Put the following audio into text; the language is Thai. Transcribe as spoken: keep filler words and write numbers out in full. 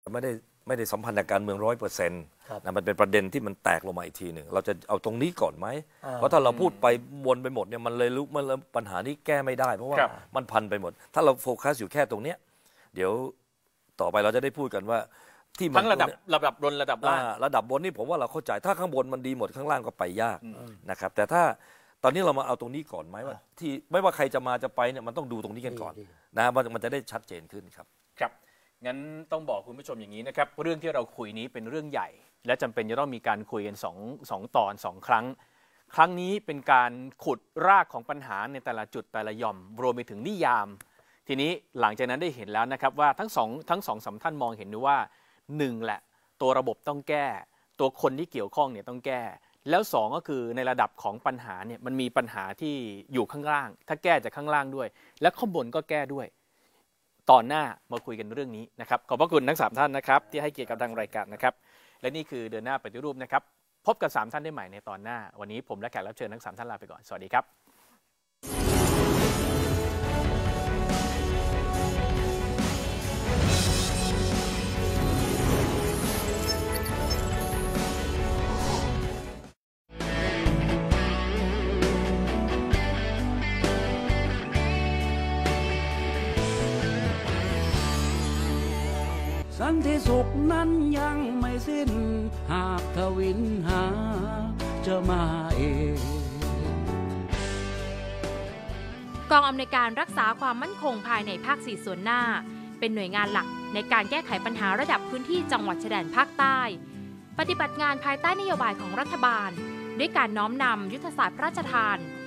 ไม่ได้ไม่ได้สัมพันธ์กับการเมืองร้อยเปอร์เซ็นต์นะมันเป็นประเด็นที่มันแตกลงมาอีกทีหนึ่งเราจะเอาตรงนี้ก่อนไหมเพราะถ้าเราพูดไปวนไปหมดเนี่ยมันเลยลุกมันปัญหานี้แก้ไม่ได้เพราะว่ามันพันไปหมดถ้าเราโฟกัสอยู่แค่ตรงเนี้ยเดี๋ยวต่อไปเราจะได้พูดกันว่าที่ทั้งระดับระดับบนระดับล่างระดับบนนี่ผมว่าเราเข้าใจถ้าข้างบนมันดีหมดข้างล่างก็ไปยากนะครับแต่ถ้าตอนนี้เรามาเอาตรงนี้ก่อนไหมว่าที่ไม่ว่าใครจะมาจะไปเนี่ยมันต้องดูตรงนี้กันก่อนนะมันจะได้ชัดเจนขึ้นครับครับงั้นต้องบอกคุณผู้ชมอย่างนี้นะครับเรื่องที่เราคุยนี้เป็นเรื่องใหญ่และจำเป็นจะต้องมีการคุยกันสองสองตอนสองครั้งครั้งนี้เป็นการขุดรากของปัญหาในแต่ละจุดแต่ละหย่อมรวมไปถึงนิยามทีนี้หลังจากนั้นได้เห็นแล้วนะครับว่าทั้งสองทั้งสองสามท่านมองเห็นด้วยว่าหนึ่งแหละตัวระบบต้องแก้ตัวคนที่เกี่ยวข้องเนี่ยต้องแก้แล้วสองก็คือในระดับของปัญหาเนี่ยมันมีปัญหาที่อยู่ข้างล่างถ้าแก้จากข้างล่างด้วยและข้างบนก็แก้ด้วยตอนหน้ามาคุยกันเรื่องนี้นะครับขอบพระคุณทั้งสามท่านนะครับที่ให้เกียรติกับทางรายการนะครับและนี่คือเดินหน้าปฏิรูปนะครับพบกับสามท่านได้ใหม่ในตอนหน้าวันนี้ผมและแขกรับเชิญทั้งสามท่านลาไปก่อนสวัสดีครับสันติสุขนั้นยังไม่สิ้นหากทวินหาจะมาเองกองอำนวยการรักษาความมั่นคงภายในภาคสี่ส่วนหน้าเป็นหน่วยงานหลักในการแก้ไขปัญหาระดับพื้นที่จังหวัดชายแดนภาคใต้ปฏิบัติงานภายใต้นโยบายของรัฐบาลด้วยการน้อมนำยุทธศาสตร์พระราชทาน